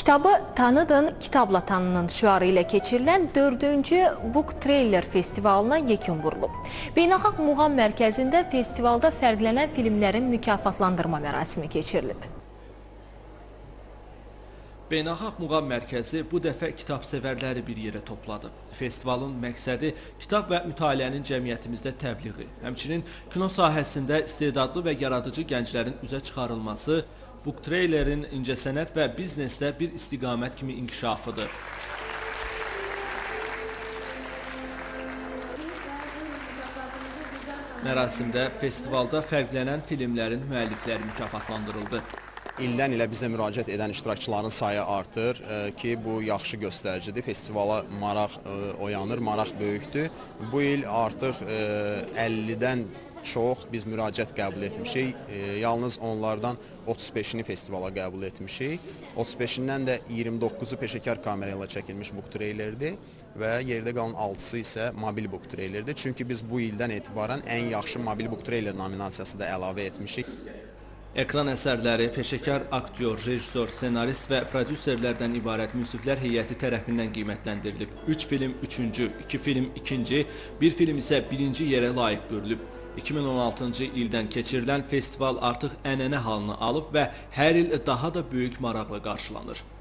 Kitabı tanıdın, kitabla tanının şüarı ilə keçirilən 4-cü Book Trailer Festivalına yekun vurulub. Beynəlxalq Muğam Mərkəzində festivalda fərqlənən filmlərin mükafatlandırma mərasimi keçirilib. Beynəlxalq Muğam Mərkəzi bu dəfə kitabsevərləri bir yerə topladı. Festivalın məqsədi kitab və mütaliənin cəmiyyətimizdə təbliği, həmçinin kino sahəsində istedadlı və yaradıcı gənclərin üzə çıxarılması, Book Trailerin incəsənət və biznesdə bir istiqamət kimi inkişafıdır. Mərasimdə festivalda fərqlənən filmlərin müəllifləri mükafatlandırıldı. İldən ilə bizə müraciət edən iştirakçıların sayı artır ki, bu yaxşı göstəricidir. Festivala maraq oyanır, maraq böyükdür. Bu il artıq 50-dən çox biz müraciət qəbul etmişik. Yalnız onlardan 35-ini festivala qəbul etmişik. 35-indən də 29-u peşəkar kamera ilə çəkilmiş book trailerdir və yerdə qalan 6-sı isə mobil book trailerdir. Çünki biz bu ildən etibarən ən yaxşı mobil book trailer nominasiyası da əlavə etmişik. Ekran əsərləri peşəkar aktyor, rejissor, ssenarist və prodüserlərdən ibarət münsiflər heyəti tərəfindən qiymətləndirilib. 3 film 3-cü, 2 film 2-ci, 1 film isə 1-ci yerə layiq görülüb. 2016-cı ildən keçirilən festival artıq ənənə halını alıb və hər il daha da böyük maraqla qarşılanır.